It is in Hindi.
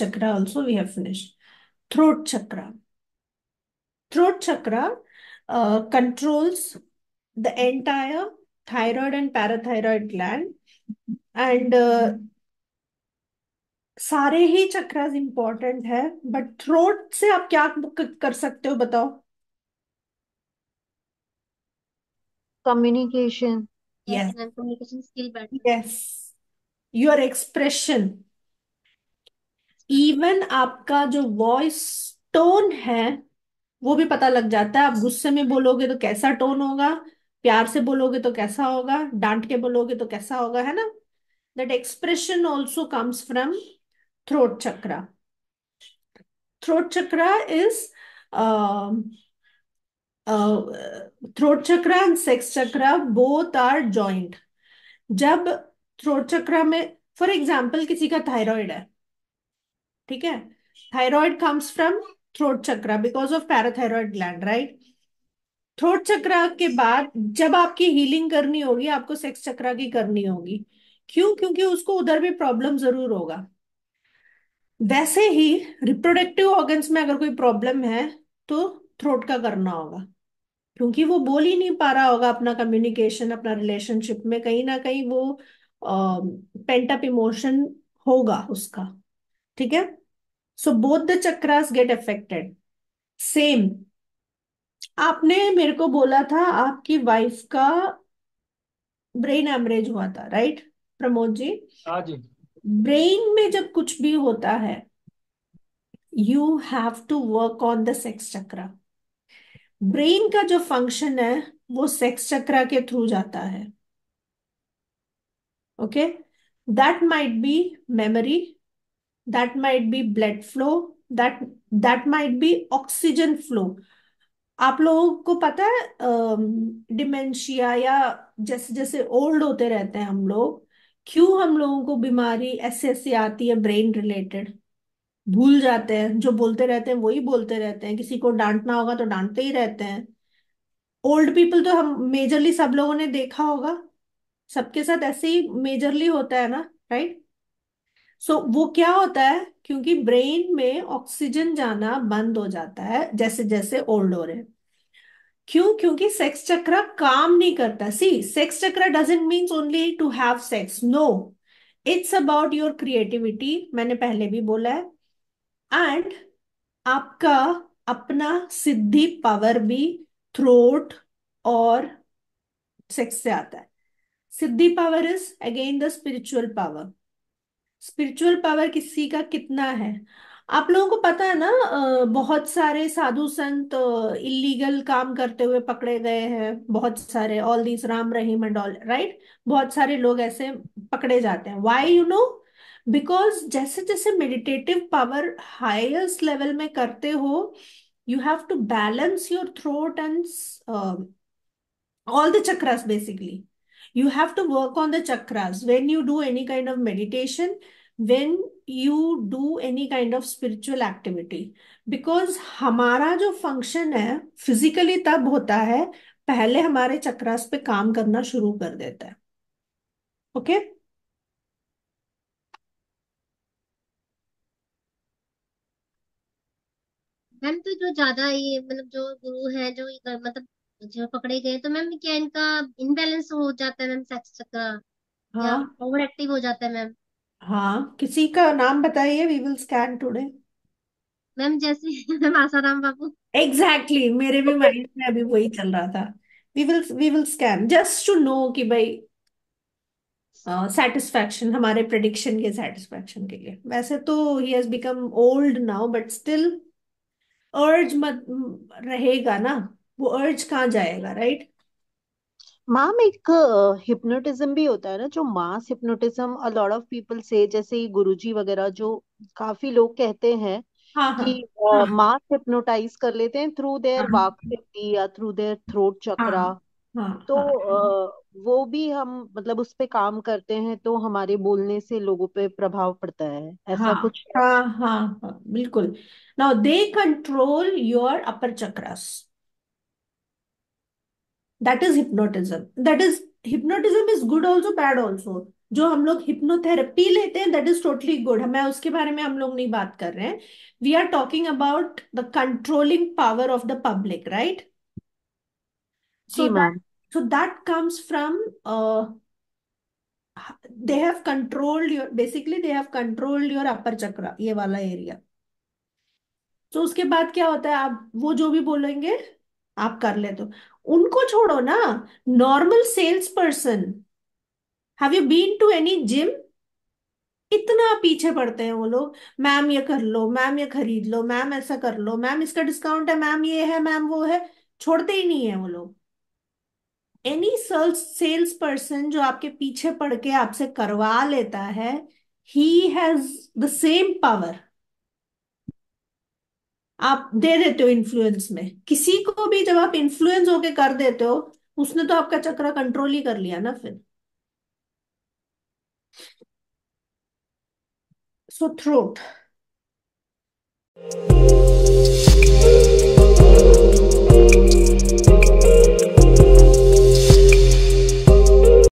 chakra also we have finished. Throat chakra. Throat chakra controls the entire thyroid and parathyroid gland, and सारे ही चक्रास इंपॉर्टेंट है, बट थ्रोट से आप क्या कर सकते हो बताओ? Communication. Yes yes, ma'am, communication skill better. Yes, your expression, even आपका जो वॉइस टोन है वो भी पता लग जाता है। आप गुस्से में बोलोगे तो कैसा टोन होगा, प्यार से बोलोगे तो कैसा होगा, डांट के बोलोगे तो कैसा होगा, है ना? That expression also comes from throat chakra. Throat chakra is throat chakra and sex chakra both are joint. जब थ्रोट चक्रा में, फॉर एग्जाम्पल, किसी का थायराइड है, ठीक है, thyroid comes from throat chakra because of parathyroid gland, right? Throat chakra के बाद जब आपकी हीलिंग करनी होगी, आपको सेक्स चक्रा की करनी होगी. क्यों? क्योंकि उसको उधर भी प्रॉब्लम जरूर होगा. वैसे ही रिप्रोडक्टिव ऑर्गन्स में अगर कोई प्रॉब्लम है तो थ्रोट का करना होगा, क्योंकि वो बोल ही नहीं पा रहा होगा अपना कम्युनिकेशन, अपना रिलेशनशिप में कहीं ना कहीं वो पेंट अप इमोशन होगा उसका. ठीक है? So both the chakras get affected. Same, आपने मेरे को बोला था आपकी वाइफ का ब्रेन एमरेज हुआ था, राइट प्रमोद जी? हाँ जी। ब्रेन में जब कुछ भी होता है, you have to work on the sex chakra. Brain का जो फंक्शन है वो सेक्स चक्रा के थ्रू जाता है. Okay? That might be memory, that might be blood flow, that that might be oxygen flow. आप लोगों को पता है डिमेंशिया या जैसे जैसे ओल्ड होते रहते हैं हम लोग, क्यों हम लोगों को बीमारी ऐसे ऐसे आती है ब्रेन रिलेटेड? भूल जाते हैं, जो बोलते रहते हैं वही बोलते रहते हैं, किसी को डांटना होगा तो डांटते ही रहते हैं. ओल्ड पीपल तो हम मेजरली सब लोगों ने देखा होगा, सबके साथ ऐसे ही मेजरली होता है ना, राइट? सो वो क्या होता है, क्योंकि ब्रेन में ऑक्सीजन जाना बंद हो जाता है जैसे जैसे ओल्ड हो रहे हैं. क्यों? क्योंकि सेक्स चक्र काम नहीं करता. See, sex chakra doesn't means only to have sex, no. It's about your creativity, मैंने पहले भी बोला है. एंड आपका अपना सिद्धि पावर भी थ्रोट और सेक्स से आता है. Siddhi power is again the spiritual power. Spiritual power किसी का कितना है? आप लोगों को पता है ना, बहुत सारे साधु संत इलीगल काम करते हुए पकड़े गए हैं, बहुत सारे, all these Ram Rahim and all, right? बहुत सारे लोग ऐसे पकड़े जाते हैं. व्हाई? यू नो, बिकॉज जैसे जैसे मेडिटेटिव पावर हाईएस्ट लेवल में करते हो, you have to balance your throat and all the chakras basically. You have to work on the chakras when you do any kind of meditation, when you do any kind of spiritual activity. Because हमारा जो फंक्शन है फिजिकली तब होता है, पहले हमारे चक्रास पे काम करना शुरू कर देता है. ओके? मैम तो जो ज्यादा ये मतलब जो गुरु है जो मतलब जो पकड़े गए, तो मैम क्या इनका इनबैलेंस हो जाता है मैम सेक्स चक्र, या हाँ, ओवर एक्टिव हो जाता है मैम? हाँ, किसी का नाम बताइए, we will scan today. Ma'am जैसे ma'am Asaram Babu. Exactly exactly, मेरे भी माइंड में अभी वही चल रहा था. We will scan just to know कि भाई सेटिस्फैक्शन, हमारे प्रिडिक्शन के सेटिस्फैक्शन के लिए. वैसे तो he has become old now, but still अर्ज मत रहेगा ना. वो अर्ज कहाँ जाएगा, राइट? मैम एक हिप्नोटिज्म भी होता है ना, जो mass hypnotism a lot of people से, जैसे ये गुरुजी वगैरह जो काफी लोग कहते हैं हाँ, हाँ, कि हाँ, मास हिप्नोटाइज कर लेते हैं थ्रू देयर हाँ, वाक सिद्धि या थ्रू देयर थ्रोट हाँ, चक्रा। हाँ, तो हाँ, वो भी हम मतलब उस पे काम करते हैं तो हमारे बोलने से लोगों पे प्रभाव पड़ता है, हाँ, ऐसा कुछ है? हाँ, हाँ, हाँ, बिल्कुल. Now they control your upper chakras. That is hypnotism. That is, hypnotism is good also, bad also. जो हम लोग हिप्नोथेरेपी लेते हैं, दैट इज टोटली गुड, मैं उसके बारे में हम लोग नहीं बात कर रहे हैं। We are talking about the controlling power of the public, right? जी so that ma'am. So that comes from, they have controlled your, basically they have controlled your upper chakra, ये वाला एरिया। तो उसके बाद क्या होता है, आप वो जो भी बोलेंगे आप कर लेते हो। उनको छोड़ो ना, normal sales person, have you been to any gym? इतना पीछे पड़ते हैं वो लोग, मैम ये कर लो, मैम ये खरीद लो, मैम ऐसा कर लो, मैम इसका डिस्काउंट है, मैम ये है, मैम वो है। छोड़ते ही नहीं है वो लोग। एनी सेल्स पर्सन जो आपके पीछे पड़ के आपसे करवा लेता है, he has the same power. आप दे देते हो इन्फ्लुएंस में किसी को भी, जब आप इन्फ्लुएंस होके कर देते हो, उसने तो आपका चक्र कंट्रोल ही कर लिया ना फिर। सो थ्रोट,